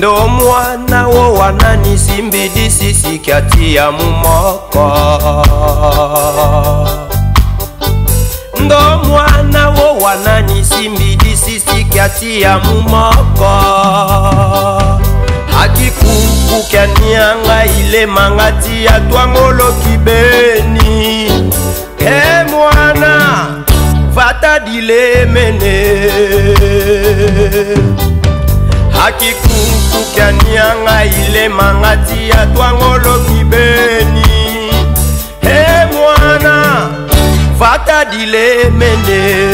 ndo mwana wo wanani simbidi sisi kati ya mumoko ndo mwana wo wanani simbidi sisi kati ya mumoko hakikukukanianga ile mangati ya twangolo kibeni mwana fata dile mene hakikukukanianga ile mangati ya twangolo kibeni mwana fata dile mene